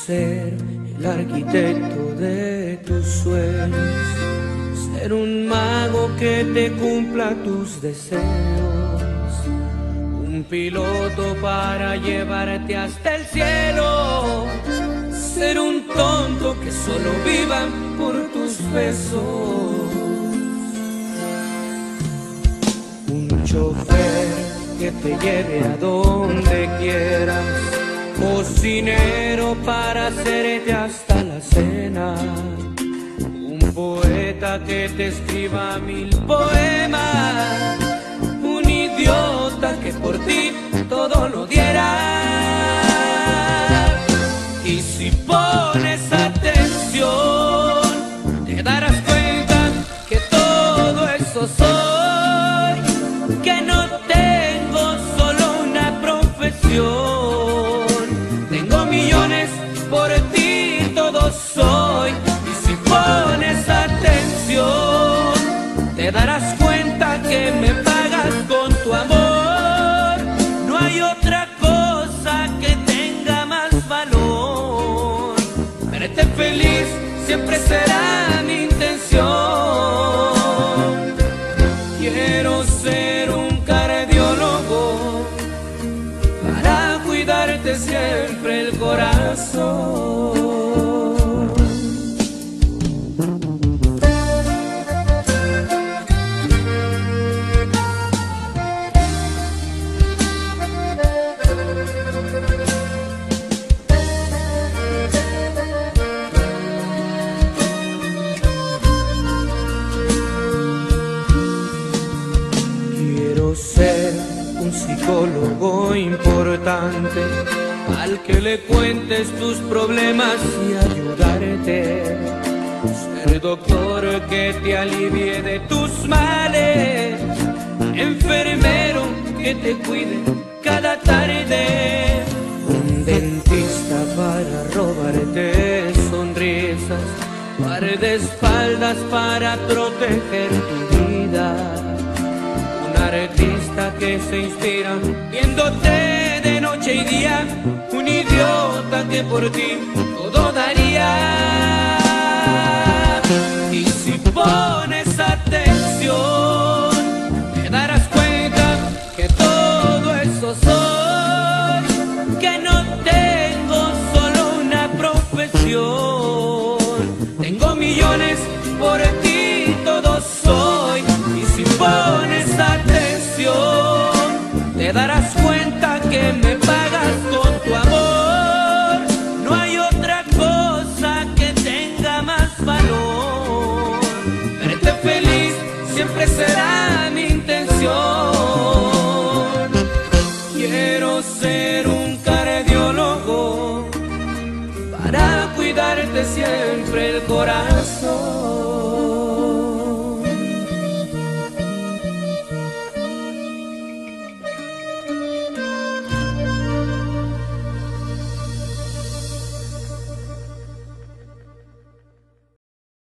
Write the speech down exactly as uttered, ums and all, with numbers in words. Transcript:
ser el arquitecto de tus sueños, ser un mago que te cumpla tus deseos, un piloto para llevarte hasta el cielo, ser un tonto que solo viva por tus besos, un chofer que te lleve a donde quieras, cocinero para hacerte hasta la cena, un poeta que te escriba mil poemas, un idiota que por ti todo lo diera. Y si pones atención, te darás cuenta que todo eso soy, que no tengo solo una profesión, tengo millones, por ti todo soy. Y si pones atención, te darás cuenta que me pagas con tu amor, no hay otra cosa que tenga más valor. Verte feliz siempre será mi intención. Quiero ser un cardiólogo para cuidarte siempre el corazón. Quiero ser un psicólogo importante al que le cuentes tus problemas y ayudarte, ser doctor que te alivie de tus males, enfermero que te cuide cada tarde, un dentista para robarte sonrisas, guardaespaldas para proteger tu vida, un artista que se inspira viéndote de noche y día, un idiota que por ti todo daría. Y si pones atención, te darás cuenta que todo eso soy, que no tengo solo una profesión, tengo millones, por ti todo soy. Y si pones atención, te darás cuenta que me pagas con tu amor, no hay otra cosa que tenga más valor. Verte feliz siempre será